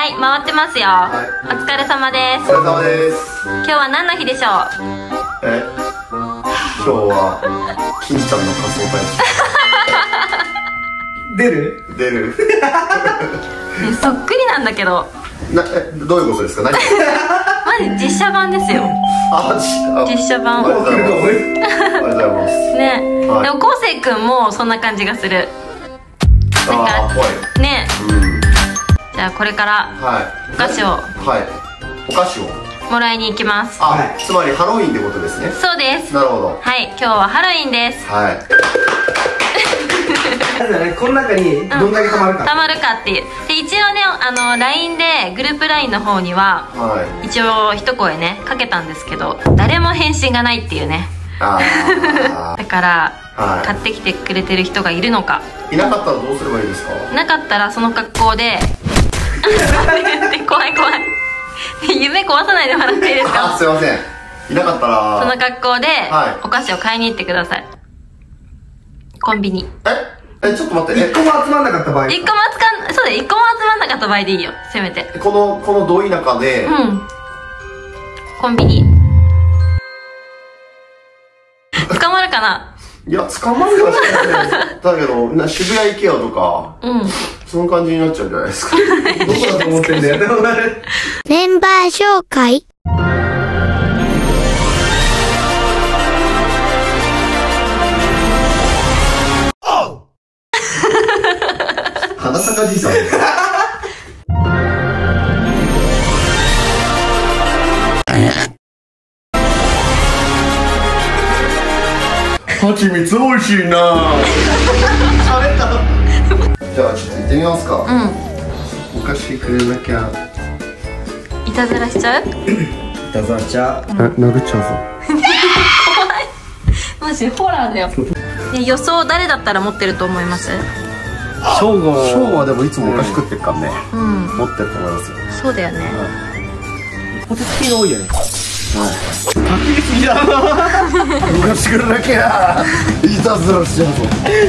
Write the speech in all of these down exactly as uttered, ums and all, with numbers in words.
はい、回ってますよ。はい、お疲れ様です。 お疲れ様です。 今日は何の日でしょう？ え、今日は金ちゃんの仮装大使。 出る？ 出る。 え、そっくりなんだけど。 な、え、どういうことですか？何？ マジ実写版ですよ。あ、実写版。 ありがとうございます。ありがとうございます。 ね、はい、でもこうせいくんもそんな感じがする。なんかね、うん、じゃあこれからお菓子を、 はい、お菓子をもらいに行きます。 あ、はい、つまりハロウィンってことですね。 そうです。 なるほど。 はい、今日はハロウィンです。はい。 この中にどんだけたまるか、 うん、たまるかっていう。で一応ね、あの ライン でグループ ライン の方には、はい、一応一声ねかけたんですけど、誰も返信がないっていうね。あだから、はい、買ってきてくれてる人がいるのか。 いなかったらどうすればいいですか？ いなかったらその格好で怖い怖い夢壊さないでもらっていいですか？ あ、すいません。いなかったらその格好でお菓子を買いに行ってください。コンビニ。 ええ、ちょっと待って、 一個も集まんなかった場合、 一個も集かん、そうだ、一個も集まんなかった場合でいいよ、せめて。 このこのど田舎で、うん、 コンビニ捕まるかな？ いや、捕まるかもしれないだけどな、渋谷行けよとか、うん、その感じになっちゃうんじゃないですか。どこだと思ってんだよ。 メンバー紹介。 花坂じいさん。はちみつ美味しいな。喋った。じゃあちょっと行ってみますか。うん。お菓子くれなきゃ。 いたずらしちゃう？いたずらしちゃう。 え、殴っちゃうぞ。 怖い。マジホラーだよ。で、予想誰だったら持ってると思います？ ショーゴ。ショーゴはでもいつもお菓子食ってるからね。うん。持ってると思いますよ。 そうだよね。 ポテチ系が多いよね。 かけすぎだな。お菓子くれなきゃ。いたずらしちゃうぞ。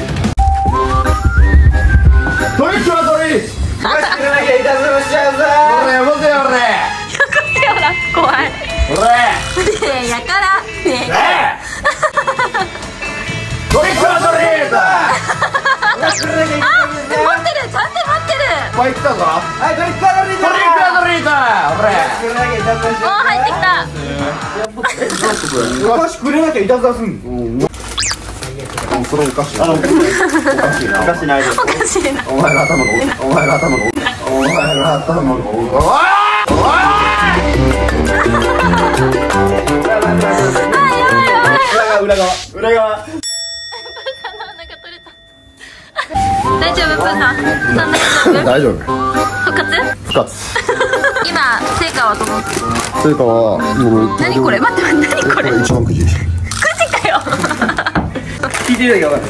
トリックはトリック。 お菓子くれなきゃいたずらしちゃうぞ。 俺持てよ俺。 よかったよな、怖い。 俺。 ねえ、やからねえ。 トリックはトリック。 あ、持ってる、ちゃんと持ってる。 これ来たぞ。 はい、トリックはトリート。 トリックはトリート。俺。 もう入ってきた。 お菓子くれなきゃいたずらすんの。 それおかしいな。おかしいな。 おかしないです。 おかしいな。 お前が頭がお前が頭がお前が頭がおいおい。裏側裏側裏側。 大丈夫、プーさん。 大丈夫。 復活？ 復活。 今、成果はどの？ 成果はもう。 何これ？待って待って、何これ？ 一番くじ。くじかよ。 聞いてないか分かんない。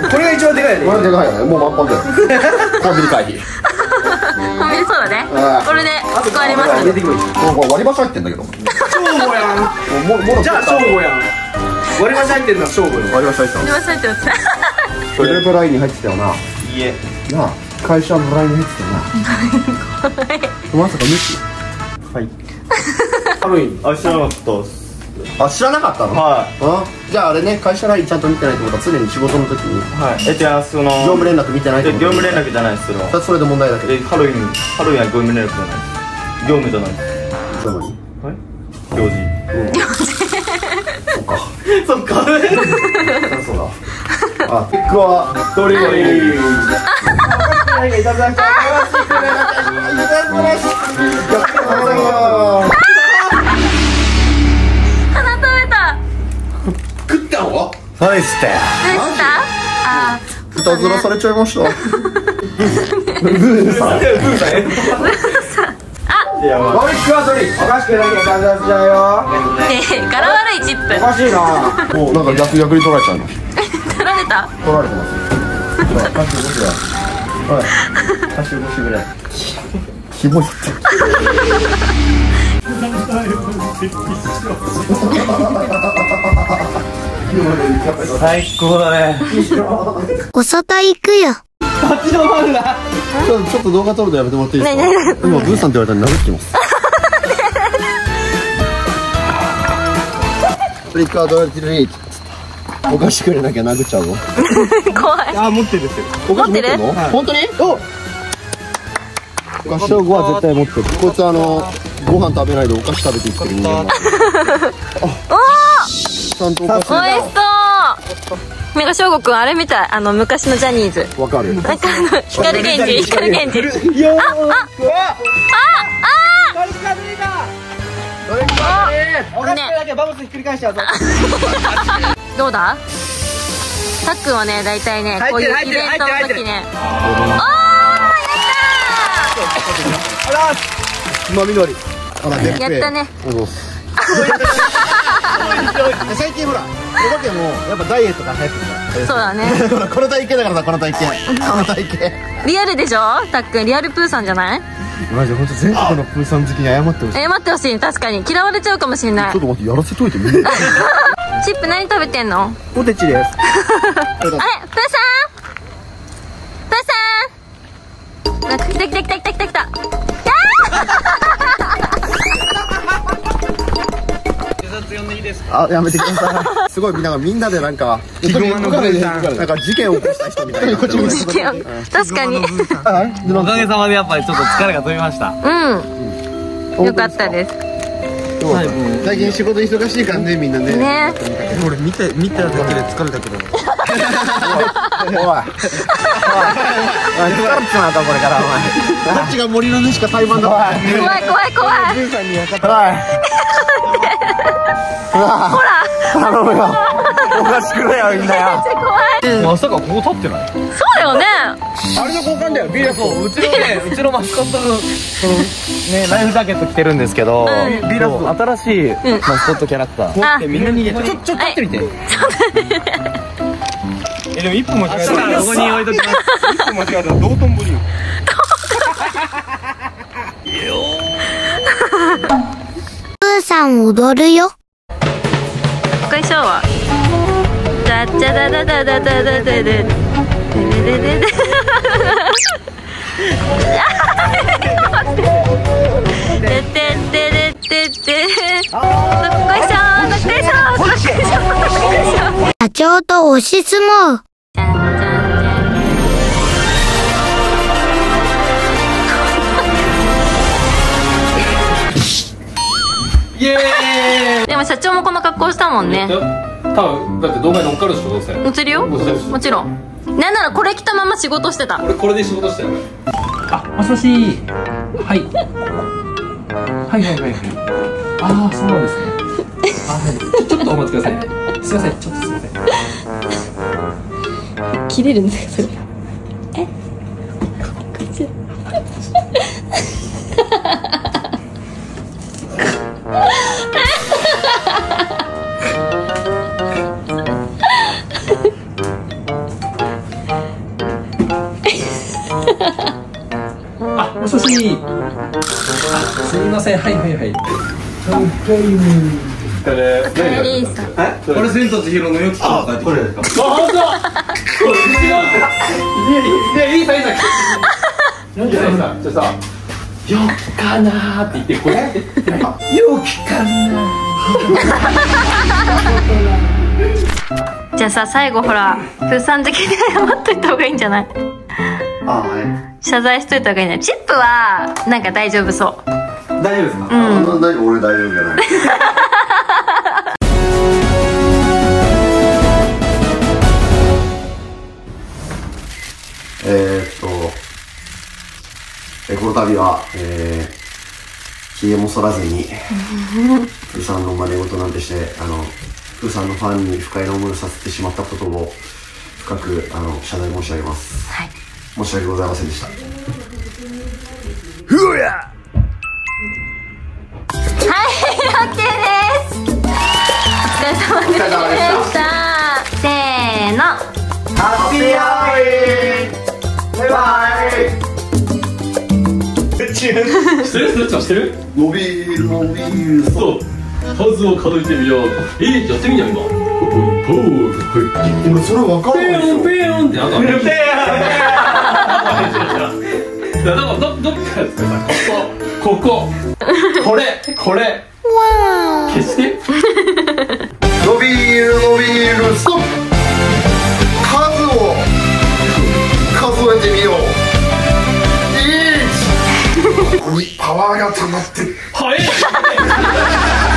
これが一番でかいよね。 これでかいよね。もう満帆だよ。コンビニ回避。 コンビニそうだね。これで使われます。 出てくる。 もう割り箸入ってんだけど。 正午やん。じゃあ正午やん。割り箸入ってんのは正午よ。 割り箸入ってた。 割り箸入ってます。 グループラインに入ってたよな。 いいえ。 なあ、会社のラインに入ってたよな。まさか無視？ はい。ハロウィン。あ、知らなかった。 あ、知らなかったの？はい。あ、じゃああれね、会社ラインちゃんと見てないってことは常に仕事の時に。 はい。え、じゃあその業務連絡見てないってこと？ 業務連絡じゃないですよ。 それで問題だけど。 え、ハロウィン、ハロウィンは業務連絡じゃないです。業務じゃないです。 そうなの？ はい。行事。 行事。そっか。 そっか。 そうだ。あ、ピックはトリゴリー。いただきます。いただきます。 鼻食べた。 食ったの？ ナイスだよ。 どうした？あ、 いたずらされちゃいました。ブーさん。ブーさん。 あ、 トリックはトリック。おかしくなきゃいたずらしちゃうよ。 ねえ、柄悪いチップ。 おかしいな。 もうなんか逆逆に取られちゃうの。 取られた？ 取られてます。歌手越しだ。はい。歌手越しぐらい。キモいって。 最高だね。 お外行くよ。 こっちのファンだ。 ちょっとちょっと動画撮るのやめてもらっていいですか。今ブーさんって言われたら殴ってきます。トリックアドラティレイト。お菓子くれなきゃ殴っちゃうの。 怖い。 あ、持ってるですよ。 お菓子持ってるの？本当に？お。お菓子をごは絶対持ってる。こいつあのご飯食べないでお菓子食べて生きてる人間だ。 おお。 ちゃんとお菓子。 おいしそう。なんか翔吾くんあれみたい、あの昔のジャニーズ。 わかる。 なんかあの光源氏、光源氏。あ、あ、あ、あ、あ。 光源氏だ。お菓子だけバブスひっくり返しちゃうぞ。 どうだ？たっくんはね、大体ね、こういうイベントの時ね。おー、やったー。つまみのり。 やったね。 最近ほら、お化けもやっぱダイエットが流行ってるから。 そうだね。 この体型だからさ、この体型。この体型。 リアルでしょ？たっくんリアルプーさんじゃない？ マジで本当全国のプーさん好きに謝ってほしい。 謝ってほしい。確かに嫌われちゃうかもしれない。 ちょっと待って、やらせといてみんな。 チップ何食べてんの？ ポテチです。 あれ、プーさん？プーさん？なんか来た来た来た来た来た来た。 あ、やめてください。すごいみんながみんなでなんかなんか事件を起こした人みたいな。 事件。確かに。 おかげさまでやっぱりちょっと疲れが飛びました。 うん。よかったです。 最近仕事忙しいからね、みんなね。 ね。 俺見て見ただけで疲れたけど。 おい。おい。疲れちまうかこれからお前。どっちが森の主か対マンだ。怖い怖い怖い。 ブーさんに分かった。ほら。頼むよ。おかしくれよみんなよ。 まさかここ立ってない？ そうだよね。 あれの交換だよ。ビーラそう、うちのね、うちのマスコットのそのねライフジャケット着てるんですけど、ビーラス新しいマスコットキャラクター。 あ、 みんな逃げて。ちょちょ立ってみて。えでも一歩間違えたらここに置いときます。一歩間違えたら道頓堀。 プーさん踊るよ。 こいしょは。ダッチャダダダダダダダダ。でででで。ででででで。どっこいしょ、どっこいしょ、どっこいしょ、どっこいしょ。 社長と推し相撲。 イエーイ。 でも社長もこの格好したもんね。 多分だって動画に乗っかるでしょどうせ。 映るよ。もちろん。なんならこれ着たまま仕事してた。 俺これで仕事したよ。あ、もしもし。はい。はいはいはいはい。ああそうなんですね。あはい。ちょっとお待ちください。すいませんちょっとすいません。 切れるんだよそれ。え？ あ、もしもし。あ、すみません。はいはいはい。これおかえりさん。 これ千と千尋のよき子のこれですか。あ、本当。これ違う。いいいいさいいさ。なんでさ、じゃさ、よっかなーって言ってこれ。よきかな。 じゃあさ、最後ほらプーさん好きで謝っといた方がいいんじゃない？ あ、はい。 謝罪しといた方がいいんじゃない？チップはなんか大丈夫そう。 大丈夫ですか？ うん。 俺大丈夫じゃない。えっと、えこの度は、えー、ひげも剃らずにプーさんの真似事なんてしてあのプーさんのファンに不快な思いをさせてしまったことを深くあの謝罪申し上げます。 はい。 申し訳ございませんでした。 ふうや。 はい、オッケーです。お疲れ様でした。せーの。 ハッピーハロウィーン。バイバイ。 してる？そっちもしてる？ 伸びる伸びる。 そう。数を数えてみよう。えー、やってみよう今。 俺それ分かんないですよ。 ペヨンペヨンってなんか。ペヨンペヨン。 だからどどっからですか？こここここれこれ消して伸びる伸びるストップ。数を数えてみよう。いちここにパワーが溜まってる。 早い